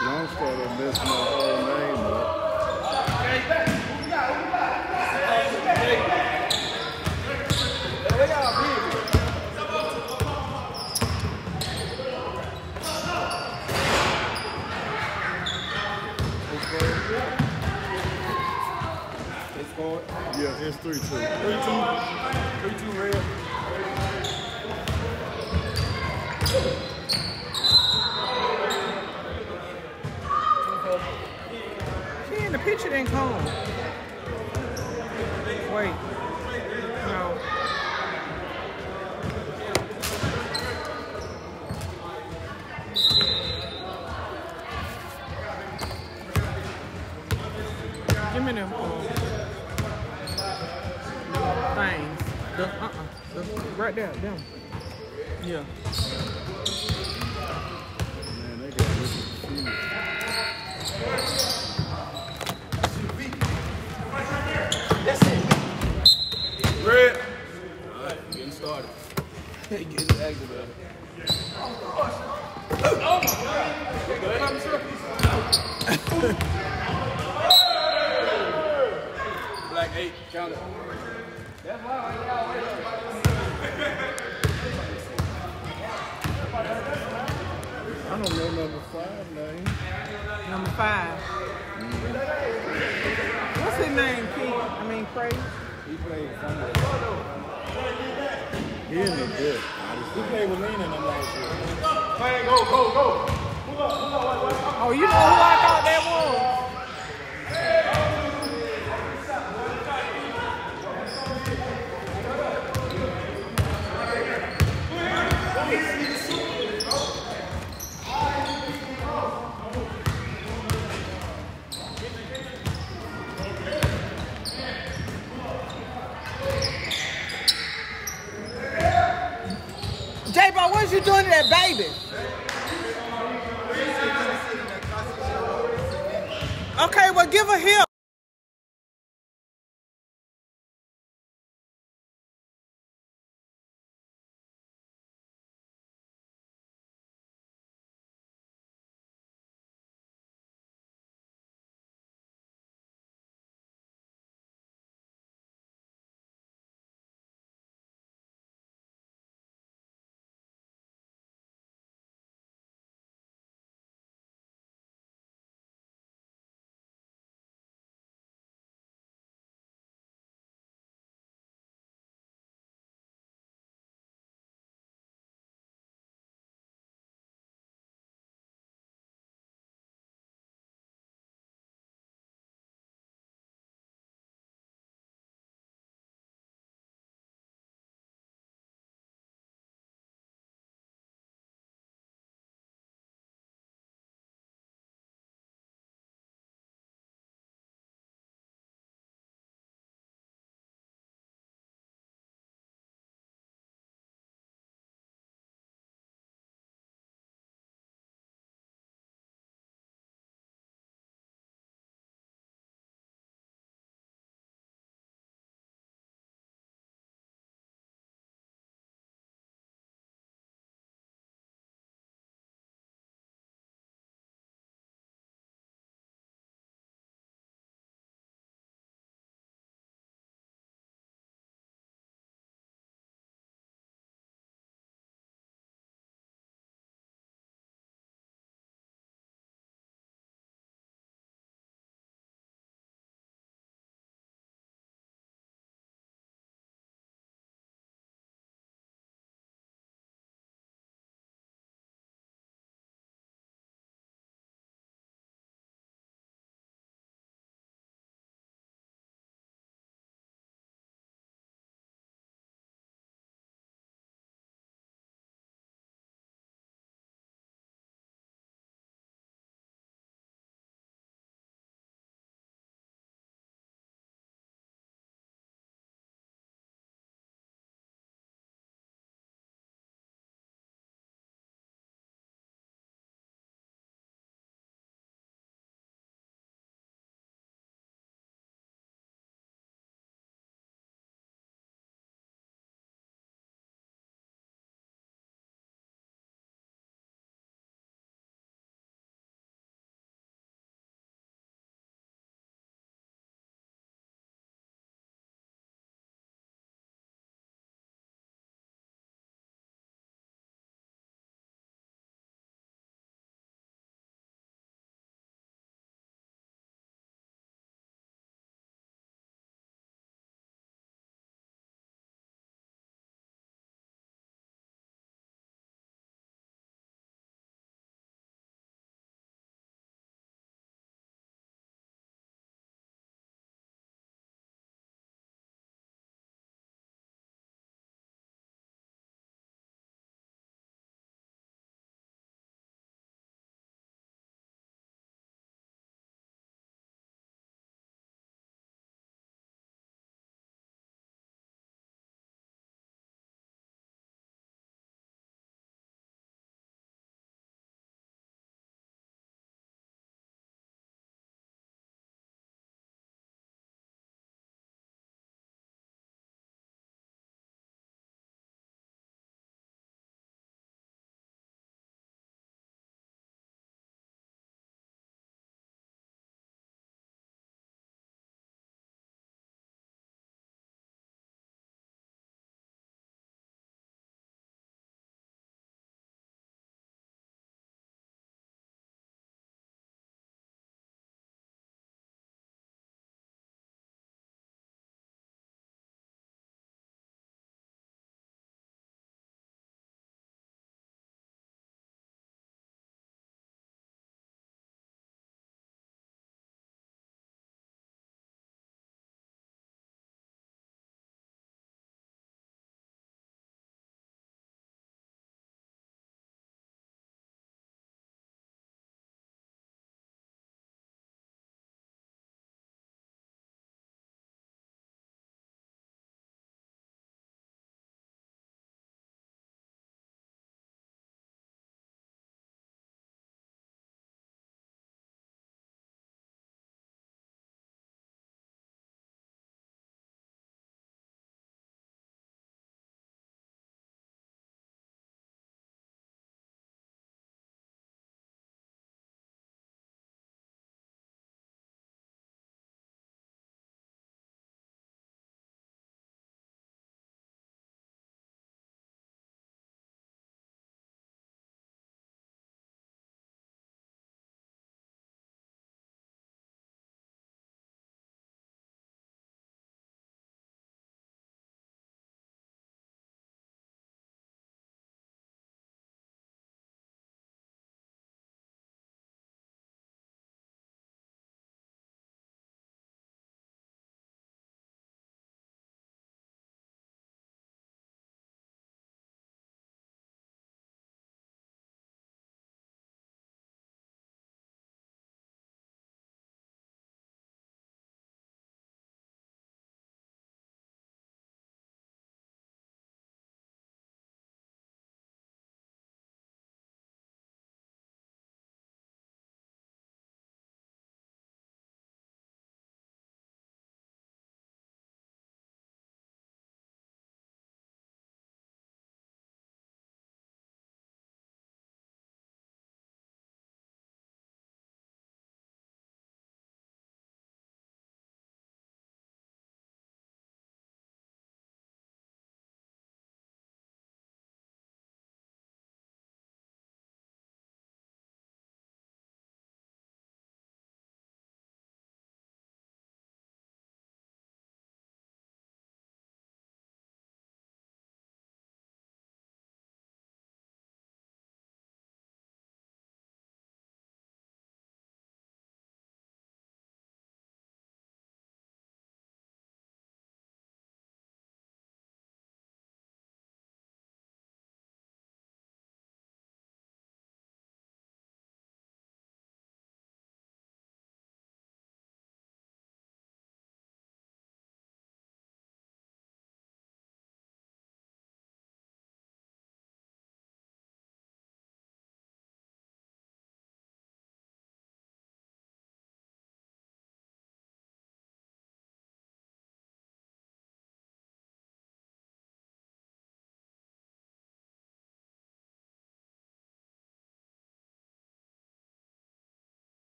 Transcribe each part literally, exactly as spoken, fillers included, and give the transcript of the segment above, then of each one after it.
Long started messing my whole name up. They scored? Yeah, it's three two. three two. three two red. Man, the picture didn't come. Wait. No. Give me them um, things. The, uh-uh. The, right there, them. Yeah. Man, they got this confused. Red. All right, getting started. Getting active. Black eight, count it. I don't know number five name. Number five. What's his name, Pete? I mean, Craig? He played somewhere. He isn't good. He played with Lena in them last year. Oh, you know who I thought that was? J-Bo, what you doing to that baby? Okay, well, give her here.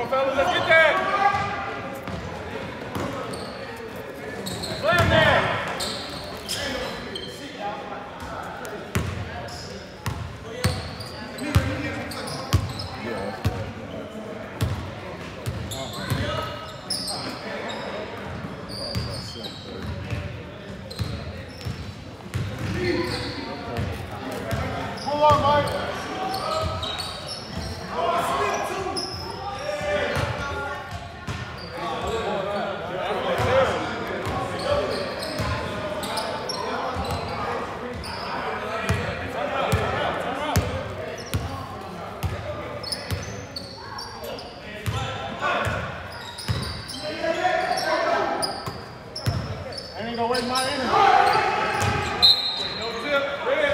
on, fellas, let's get that. Slam that. Hold on, Mike. I ain't gonna waste my energy. No tip, red.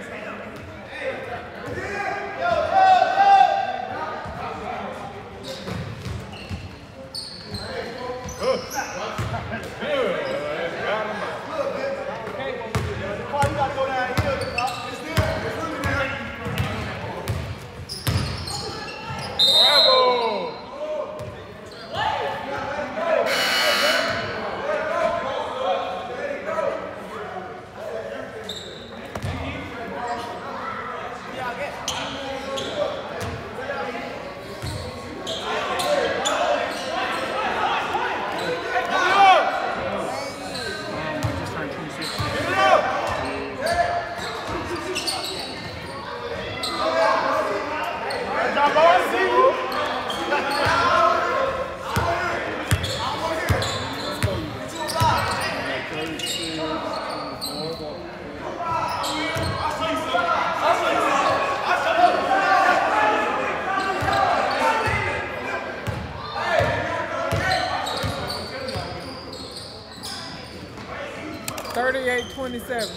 thirty-eight twenty-seven.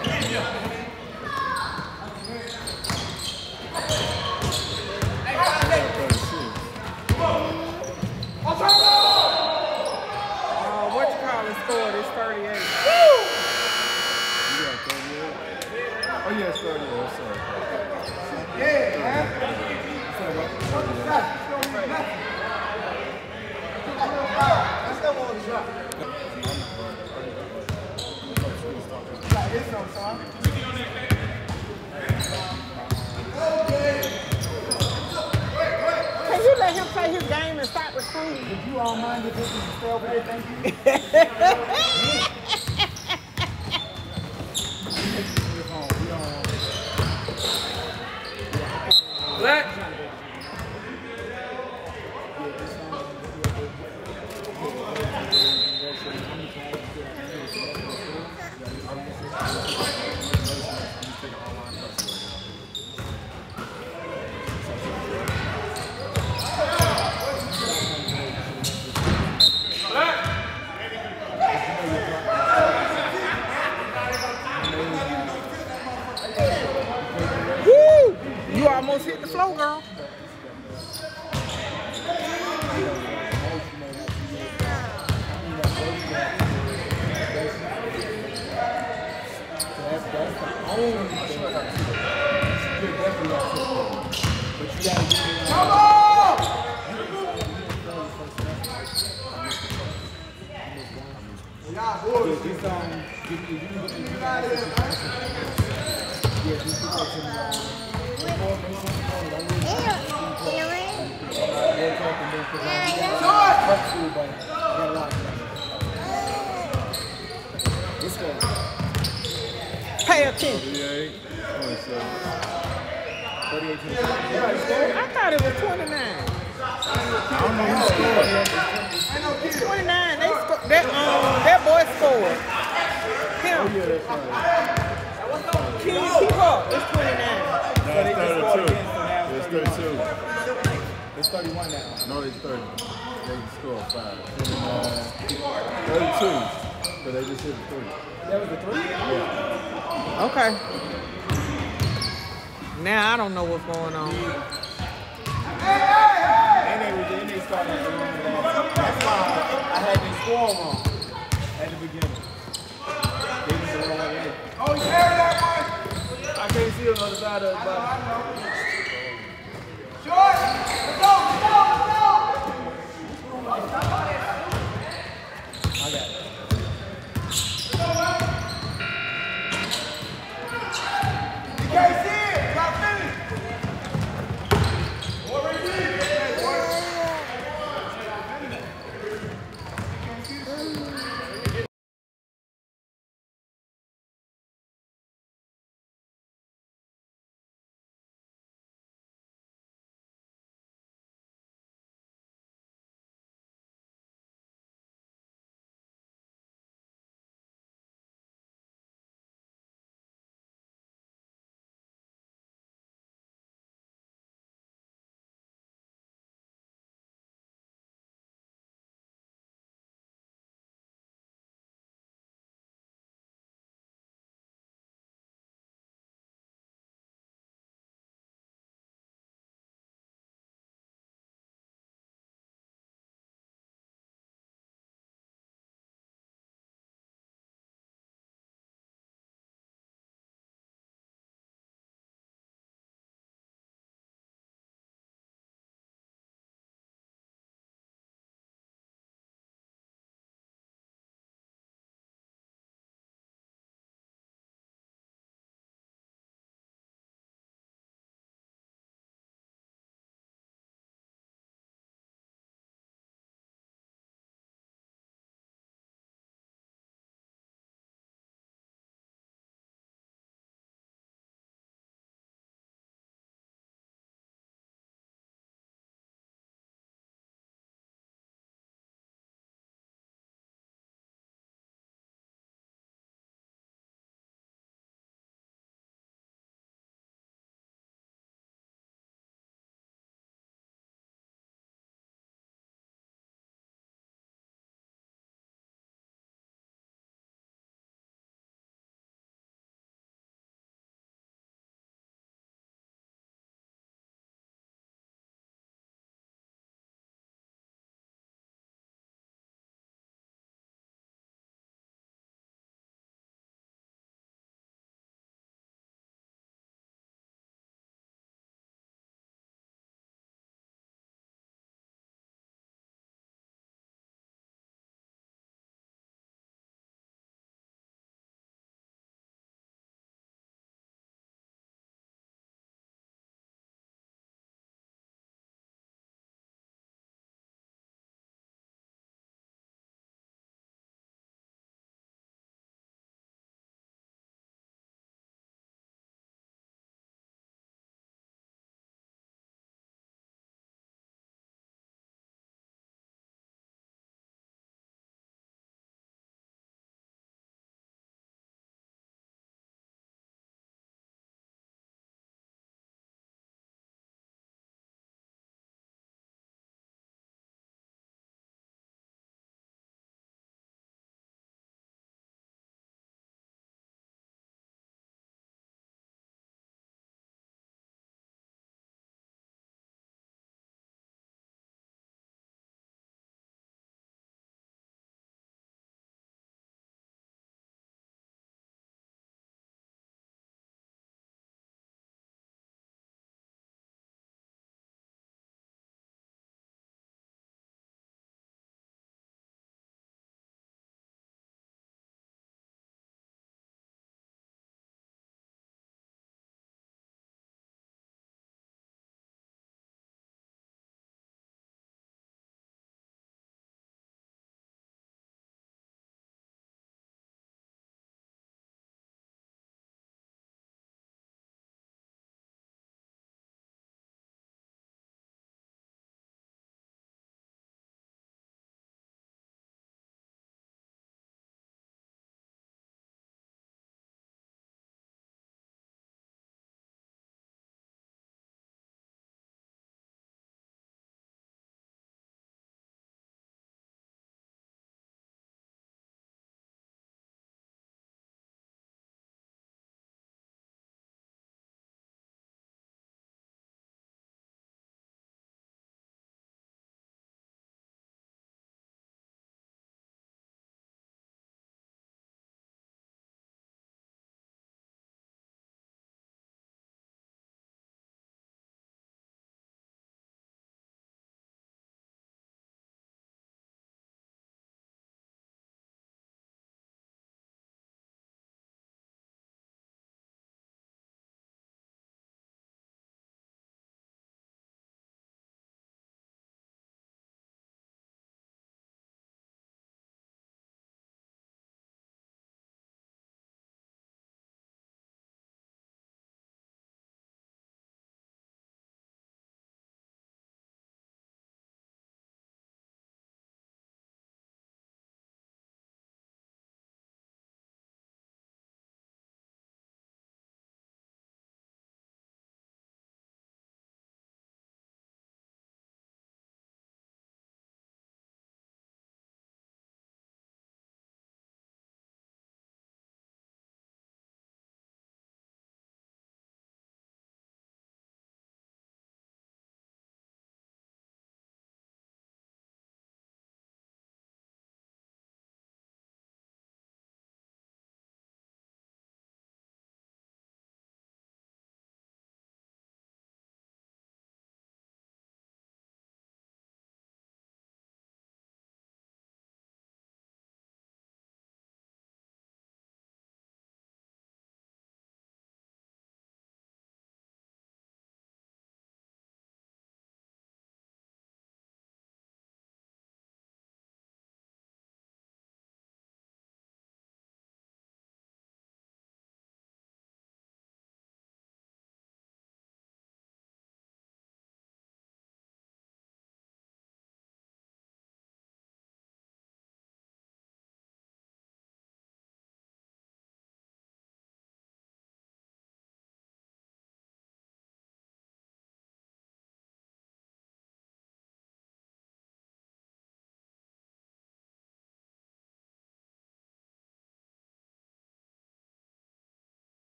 Uh, what you call it scored is thirty-eight. You got thirty-eight? Oh, yeah, it's thirty-eight. I'm sorry. Yeah, man. That's the one shot. Can you let him play his game and stop recruiting? If you all mind if this is stay over there, thank you. Black. Woo! You almost hit the floor, girl. Come on! Yeah, boys. You got it, man. Pay attention. thirty-eight twenty-seven. thirty-eight I thought it was twenty-nine. I don't know who scored. It's twenty-nine. They sco- that um that boy scored. Him. Oh, yeah, that's right. Can you keep up? It's twenty-nine. No, it's thirty-two. It's thirty-two. It's thirty-one now. No, it's thirty. They scored five. twenty-nine. thirty-two. But they just hit the three. That was the three? Yeah. Okay. Now I don't know what's going on. And they were then they started at the wrong end. That's why I had this score wrong at the beginning. They was the wrong end. Oh, you heard that one? I can't see on the other side of the body. Short! Let's go! Let's go! Let's go!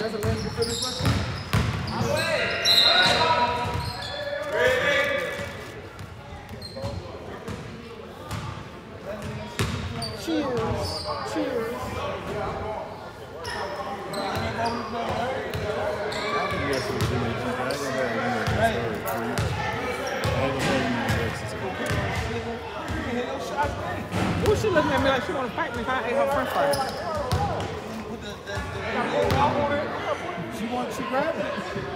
That's a lady to finish with? Cheers. Cheers. Who's she looking at me like she want to fight me if I ate her french fries? She wants, she grabbed it.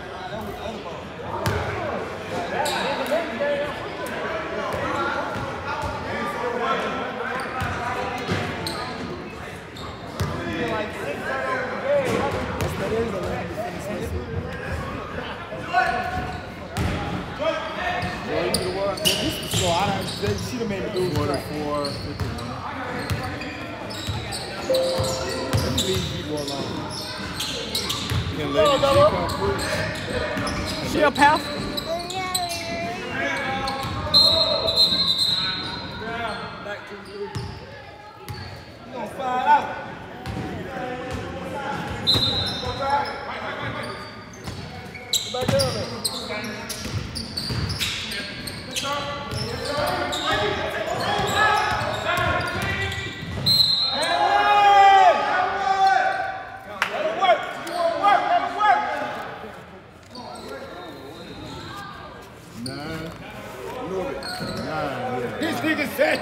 She done made me lose track. forty-four, fifty-one. Let me leave people alone. Can Lady G come through? She a pastor? You gonna find out. Back down there. This nigga said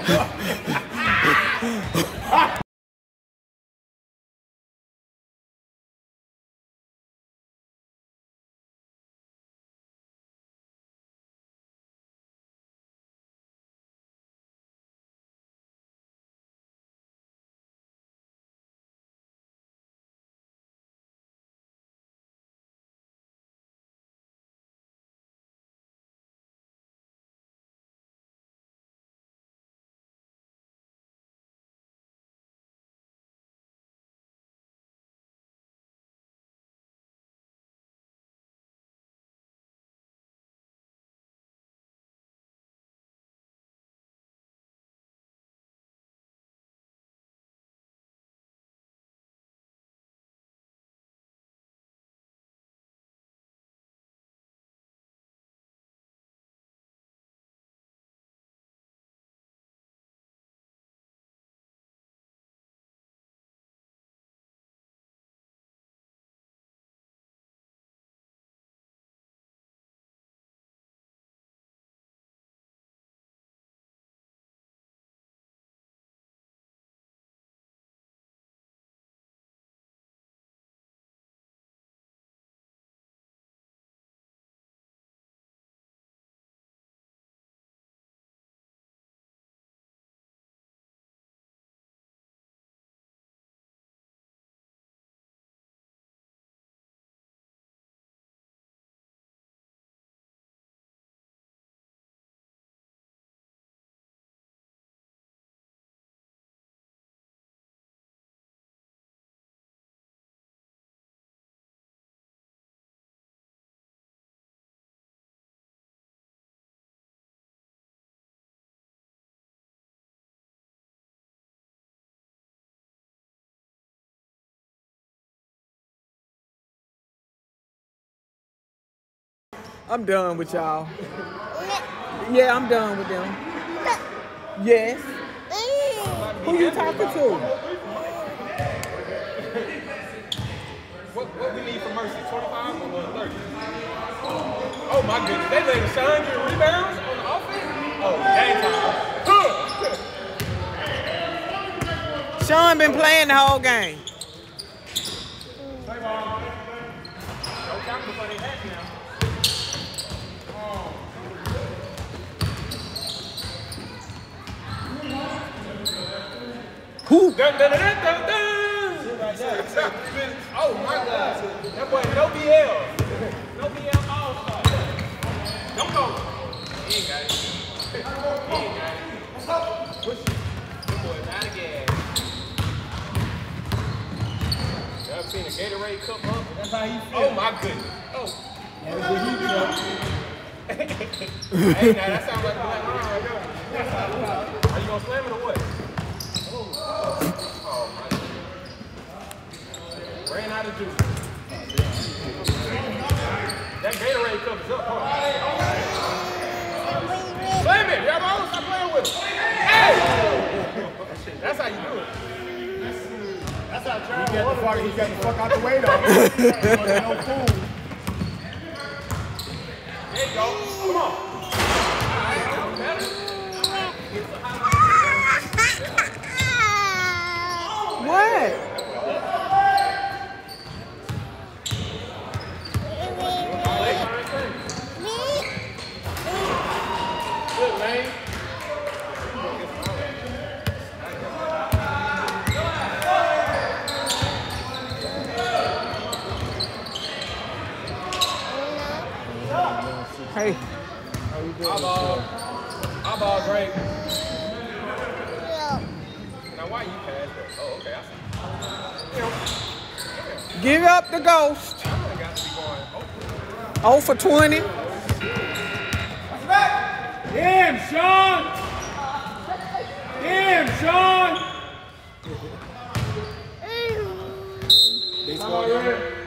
I'm done with y'all. Yeah, I'm done with them. Yes. Who you talking to? What, what we need for Mercy? twenty-five or thirty? Oh my goodness, they letting Sean get rebounds on the offense? Oh, game time. Sean been playing the whole game. Who? Dun, dun, dun, dun, dun, dun. Oh my God. That boy, no B L. No B L all-star. Don't go. He ain't got it. He ain't got it. Push it. That boy, not again. You ever seen a Gatorade cup up? That's how you feel. Oh my goodness. Oh. That's the heat truck. Hey, now that sounds like Black Ron right there. Are you gonna slam it or what? Oh my God. Ran out of juice. That Gatorade cup is up. Hold on. Slam it. Y'all always stop playing with him. Hey! That's how you do it. That's how Charles He got the fuck, he got the fuck out the way though. No fool. There you go. Come on. All right, that was better. What? Good, Lane. Hey. Eyeball. Eyeball break. Now, why you pass that? Oh, okay. I see. Give up the ghost. I got to be going. Oh. oh for twenty. Damn, Sean! Damn, Sean! They scored.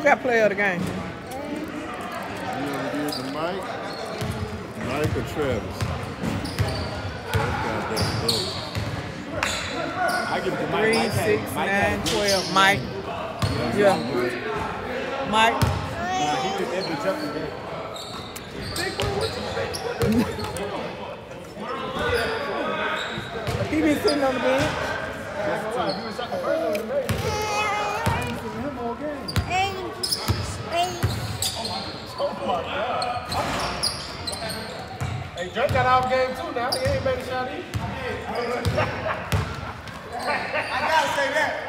got player of the game? You want to give it to Mike? Mike or Travis? I give it to Mike. Three, Mike had- six, Mike had nine, a good- twelve. Mike. Yeah. Mike. Nah, he did every jumping game. He been sitting on the bench. Hey, Drake got out game too now. He ain't made a shot either. I gotta say that.